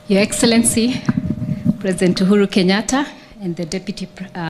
Your Excellency, President Uhuru Kenyatta, and the Deputy